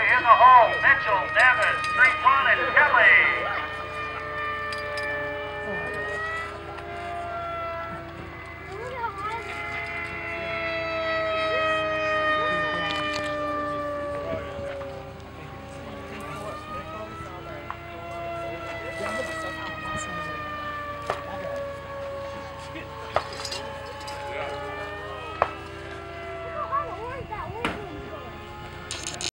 in the hole, Mitchell, Davis, 3-punt, and Kelly.